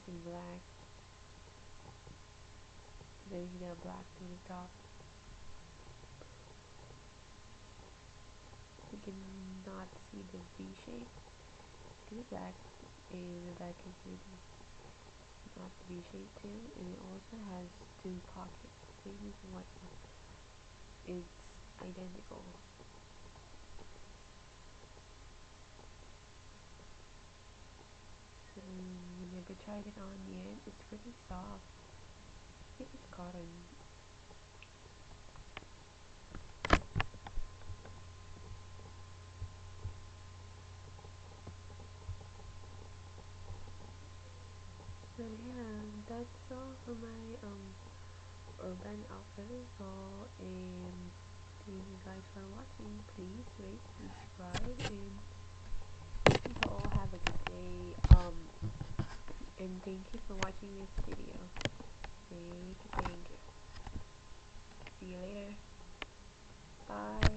in black. There's the black to the top. We cannot see the V shape because it's black, and the back is really not V shaped too, and it also has two pockets. Same as what it's identical. So we never tried it on yet. It's pretty soft. I think it's cotton. So yeah, that's all for my urban outfit haul, and thank you guys for watching. Please rate, subscribe, and you all have a good day. And thank you for watching this video. Thank you. See you later. Bye.